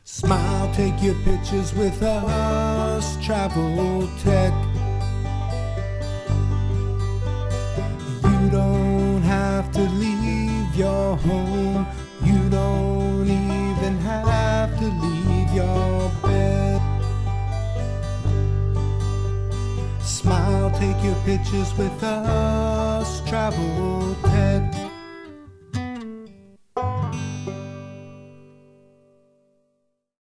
Smile, take your pictures with us, Travel Tech. You don't have to leave your home. You don't even have to leave your bed. Smile, take your pictures with us, Travel Tech.